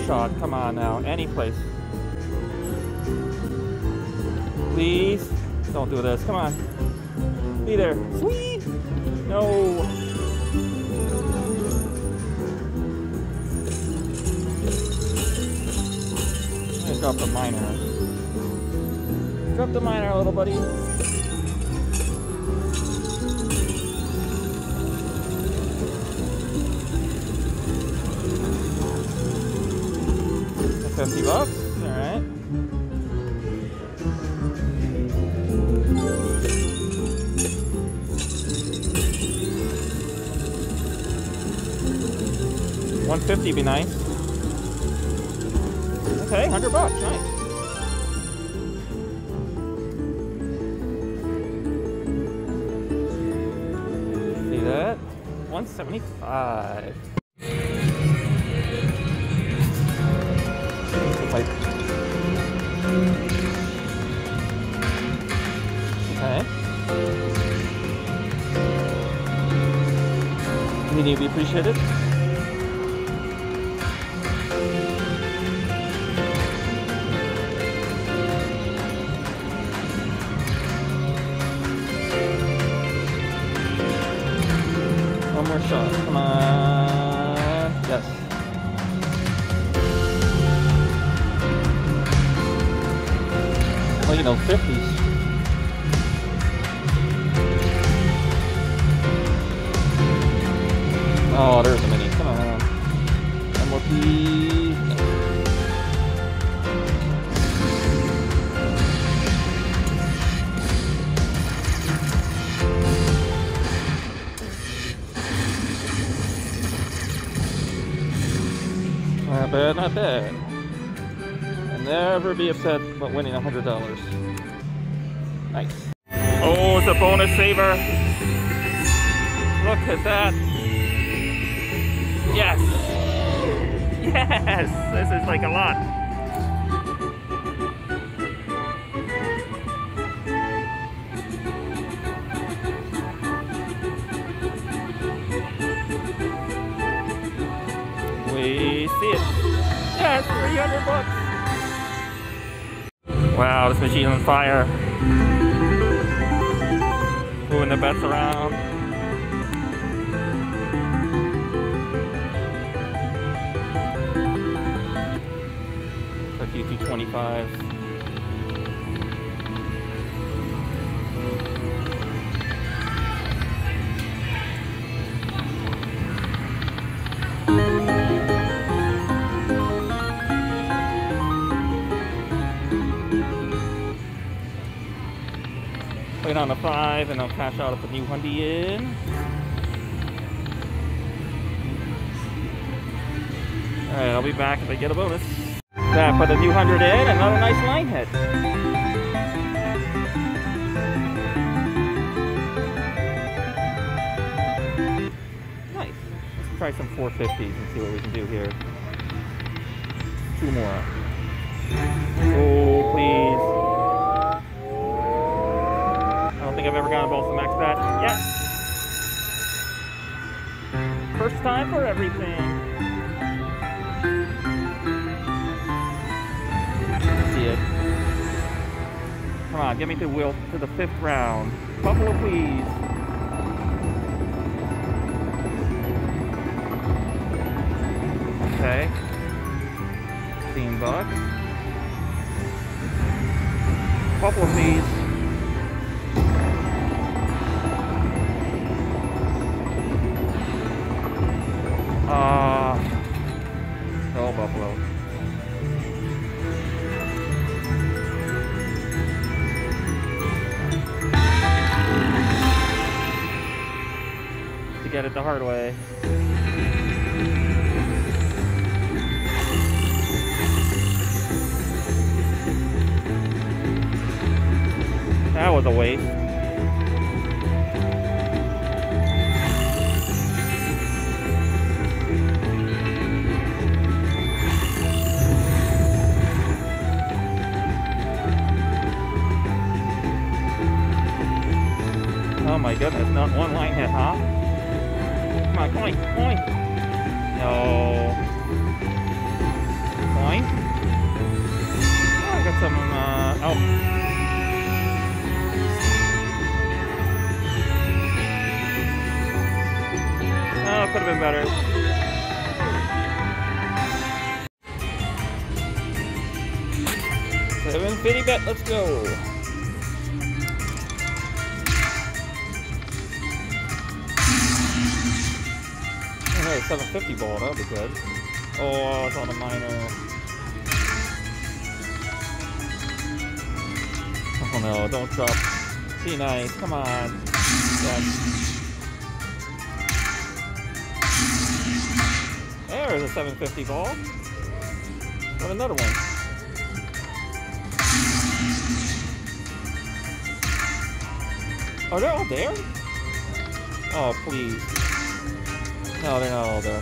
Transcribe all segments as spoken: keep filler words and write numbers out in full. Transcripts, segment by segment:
shot. Come on now. Any place. Please. Don't do this. Come on. Be there. Sweet. No. I'm gonna drop the minor. Drop the minor, little buddy. fifty bucks. All right. one fifty be nice. Okay, one hundred bucks. Nice. See that? one seventy-five. Okay. Continue to be appreciated. One more shot. Come on. Yes. Well, you know, fifties. Oh, there's a mini. Come on. One more please. Not bad, not bad. And never be upset about winning a hundred dollars. Nice. Oh, it's a bonus saver. Look at that. Yes! Yes! This is like a lot. We see it. Yes! three hundred bucks! Wow, this machine's on fire. Moving the bets around. two twenty-five. Wait on the five and I'll cash out at the new Hyundai in. Alright, I'll be back if I get a bonus. That put a new hundred in, another nice line hit. Nice. Let's try some four fifties and see what we can do here. Two more. Oh, please. I don't think I've ever gotten a Balsa Max bat. Yes! First time for everything. It. Come on, get me to Will to the fifth round. Buffalo, please. Okay. fifteen bucks. Buffalo, please. Ah. Uh, no Buffalo. Get it the hard way. That was a waste. Oh my goodness, not one line hit, huh? Come on, come on, come on. No. coin. Oh, I got some, uh, oh. Oh, it could have been better. seven fifty bet, let's go. Another seven fifty ball, that'll be good. Oh, it's on a minor. Oh no, don't drop. Be nice, come on. Yes. There's a seven fifty ball. Got another one. Are they all there? Oh, please. No, they're not all there.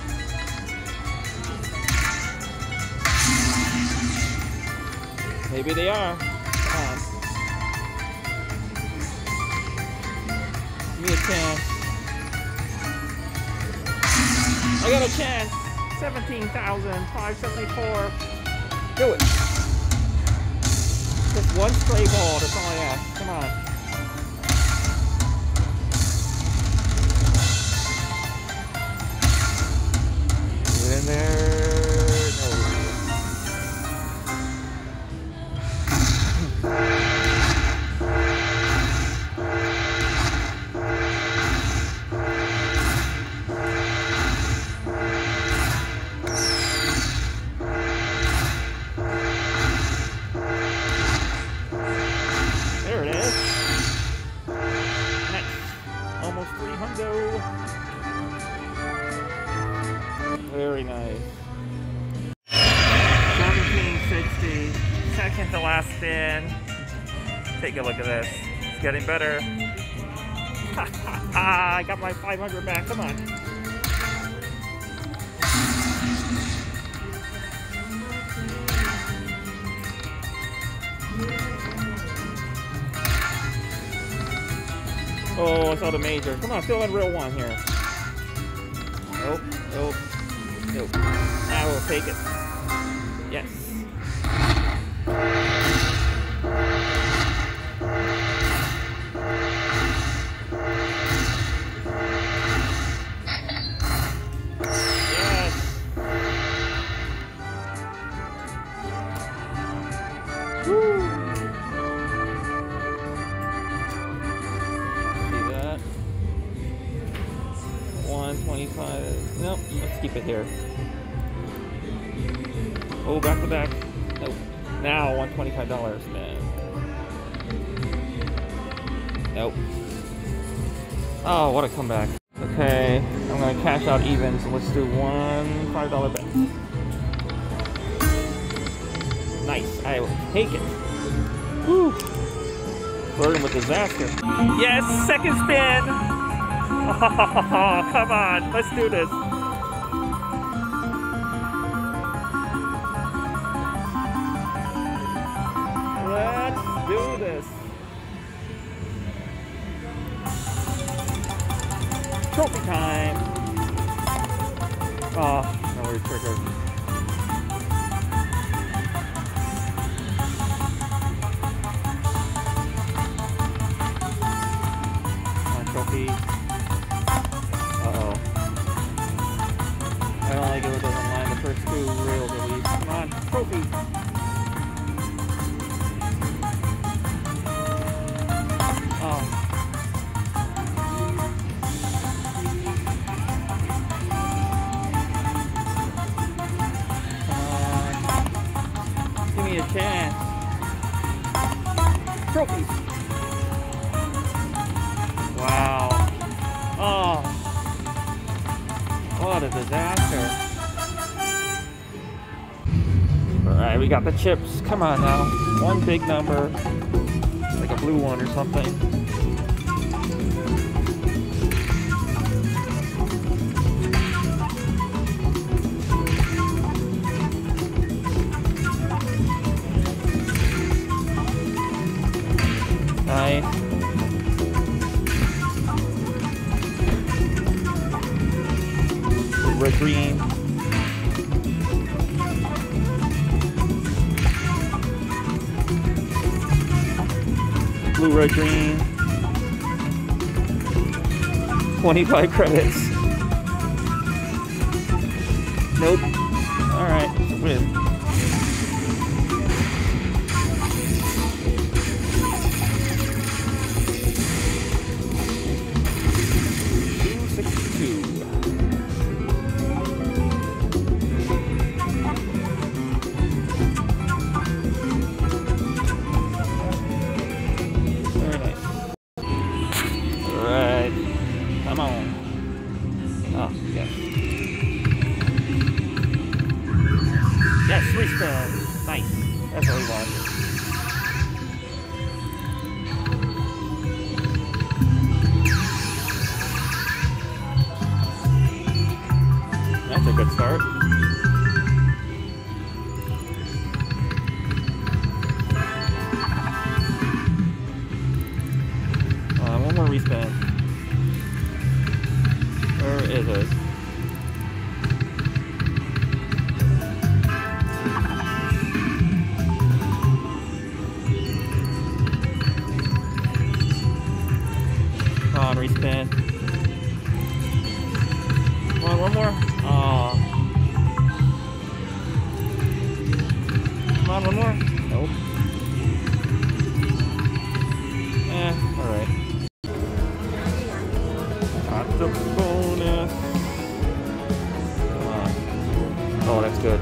Maybe they are. Come on. Give me a chance. I got a chance. seventeen thousand five hundred seventy-four. Do it. Just one stray ball. That's all I ask. Come on. In there, no. There it is. Nice. Almost three hundred. Very nice. seventeen sixty. Second to last spin. Take a look at this. It's getting better. I got my five hundred back. Come on. Oh, I saw the major. Come on, still in real one here. Nope, nope. Nope. I will take it. Yes. Yes. Woo. See that? one twenty-five. Nope, let's keep it here. Oh, back to back. Nope. Now one hundred twenty-five dollars, man. Nope. Oh, what a comeback. Okay, I'm gonna cash out even, so let's do one five dollar bet. Nice, I will take it. Woo! Flirting with disaster. Yes, second spin! Oh, come on, let's do this. Let's do this. Trophy time. Oh, no worries, trigger. Come on, trophy. Uh-oh. I don't like it when it doesn't line the first two real relief. Come on, trophy. Oh. Give me a chance. Trophies. Wow. Oh. What a disaster. Alright, we got the chips. Come on now. One big number. Like a blue one or something. Nice. Red green. blue, red, green. twenty-five credits. Nope. Alright, it's a win. two sixty-two. Very nice. Alright. Come on. Oh, yes. Yes, respin. Nice. That's what we want. That's a good start. Uh, one more respin. Where is it? Come on, respin. Come on, one more. Aw. Come on, one more. Nope. Eh, alright. Got the bonus. Come on. Oh, that's good.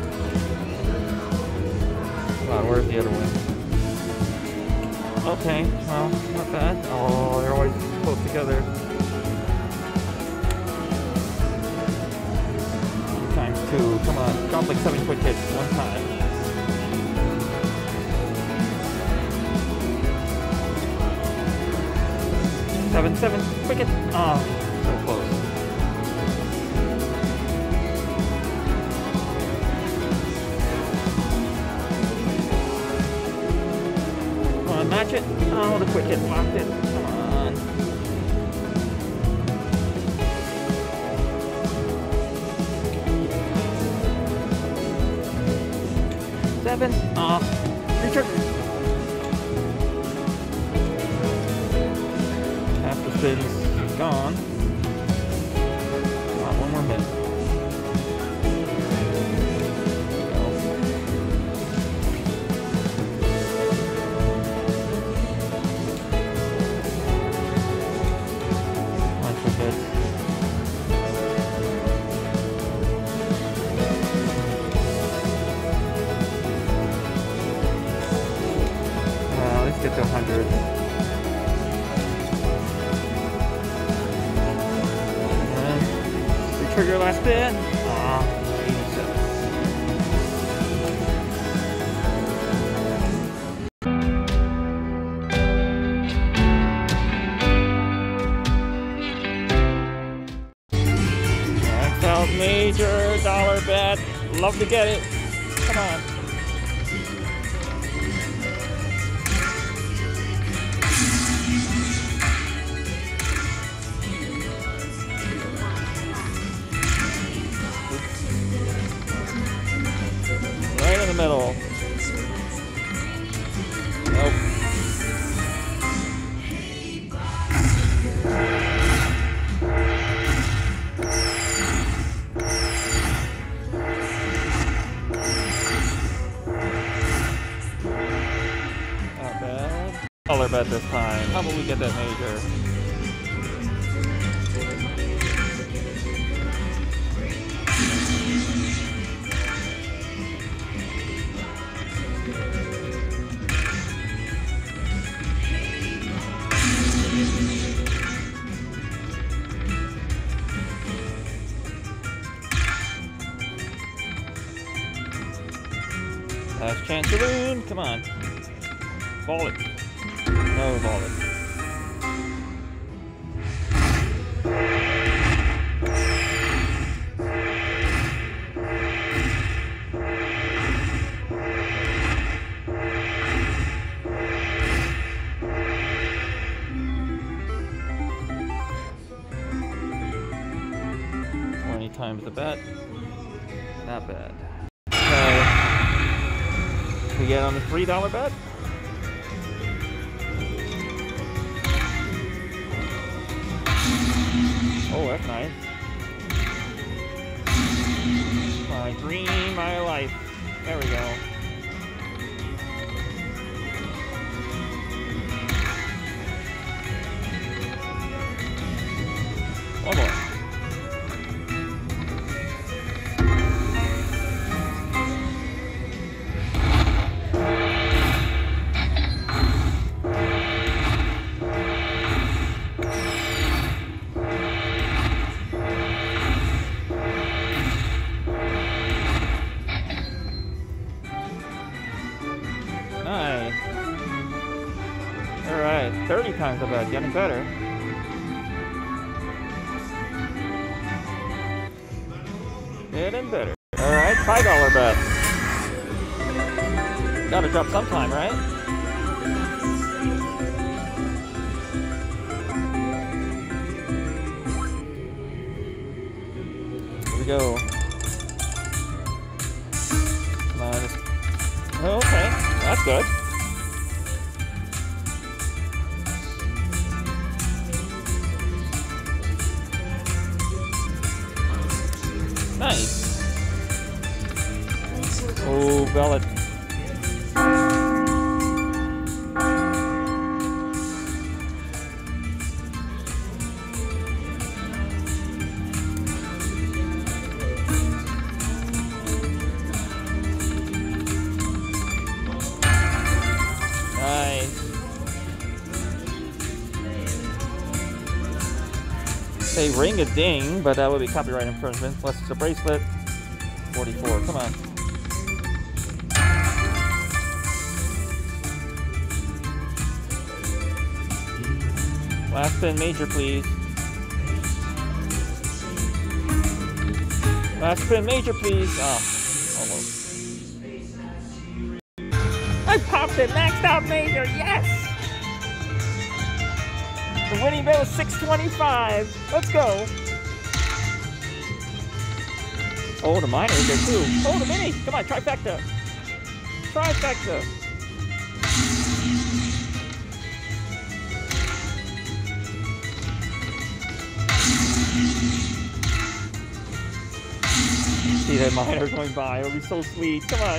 Come on, where's the other one? Okay, well, not bad. Oh, they're always close together. Times two. Come on, drop like seven quick hits one time. Seven, seven, quick hit. Oh, so close. Come on, match it. Oh, the quick hit blocked it. Come on. Seven. Oh, retrigger. Half the spin's gone. Come on, one more hit. Bunch of hits. Uh, let's get to one hundred. Trigger last bit. Aw, eighty-seven. Max out major dollar bet. Love to get it. Come on. Right in the middle. Nope. Not bad. Dollar bet this time. How about we get that major? Last chance saloon, come on. Ball it. No, ball it. twenty times the bet. Not bad. We get on the three dollar bet. that's nice. My dream, my life. There we go. One more. Nice. Alright, thirty times the bet, getting better. Getting better. Alright, five dollar bet. Gotta drop sometime, right? Here we go. Come on, just... Oh, okay, that's good. Nice. Oh, ballot. Nice. Say ring a ding, but that would be copyright infringement. Plus it's a bracelet. forty-four, come on. Last spin major, please. Last spin major, please. Oh, almost. I popped it, maxed out major, yes! The winning bet was six twenty-five. Let's go. Oh, the minor is there too. Oh, the mini. Come on, trifecta. Trifecta. See that minor going by. It'll be so sweet. Come on.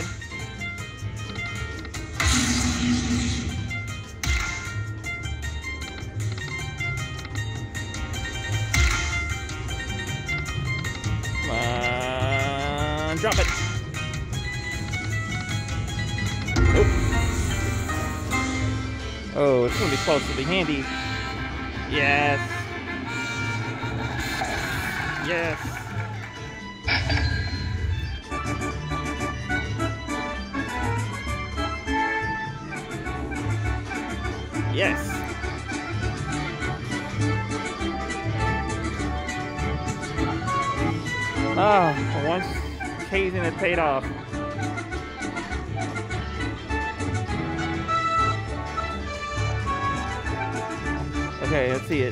Drop it. Nope. Oh, it's gonna be close. It'll be handy. Yes. Yes. Yes. Ah, for once. Hazing it paid off. Okay, let's see it.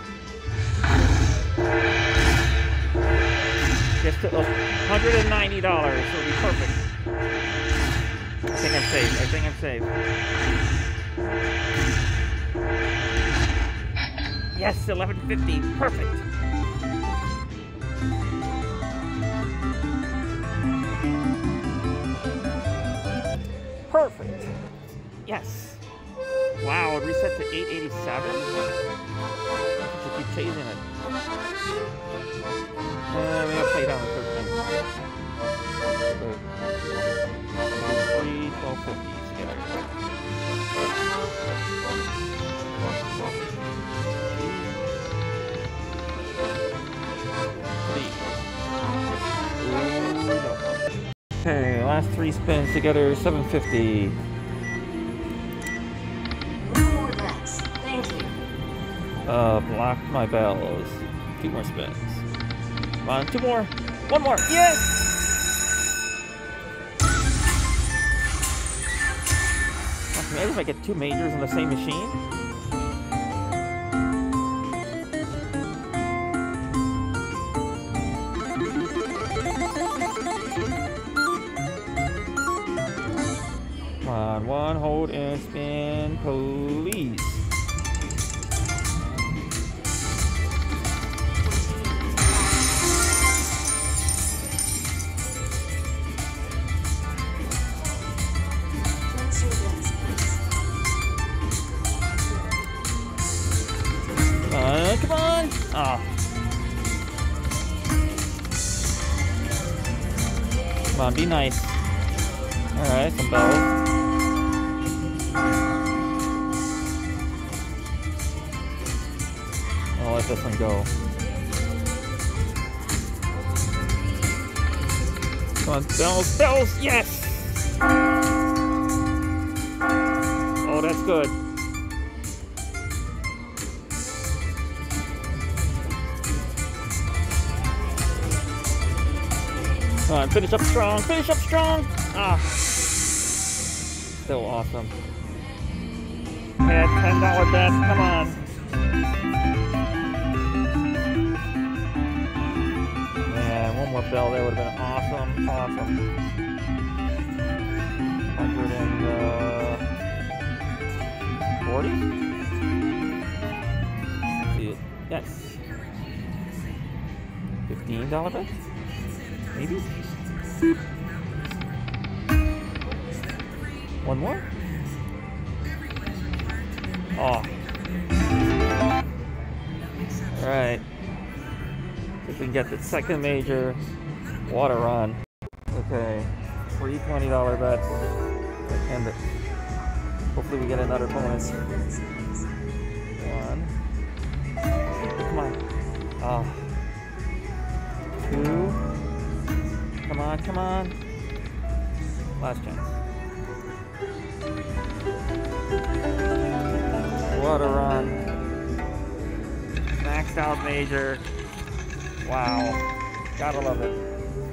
Gets to one hundred ninety dollars, so it'll be perfect. I think I'm safe. I think I'm safe. Yes, eleven fifty. Perfect. Perfect. Yes. Wow, it reset to eight eighty-seven. Should keep chasing it. Uh, we gotta play down to thirteen. Three, twelve fifty together. Okay, last three spins together, seven fifty. No more bets. Thank you. Uh, blocked my bells. Two more spins. Come on, two more. One more. Yes! Okay, maybe if I get two majors on the same machine. Come on, one, hold and spin, please. come on. Oh. Come on, be nice. Alright, some bells. I'll let this one go. Come on, bells, bells, yes! Oh, that's good. Come on, finish up strong, finish up strong! Ah. Still awesome. Yeah, ten dollar bet, come on. Yeah, one more bell there would have been awesome, awesome. one hundred forty? See it? Yes. fifteen dollar bet? Maybe? One more? Oh. Alright. See if we can get the second major water run. Okay. Three twenty dollar bets. And it. Hopefully we get another bonus. One. Come on. Oh. Two. Come on, come on. Last chance. What a run. Maxed out major. Wow. Gotta love it.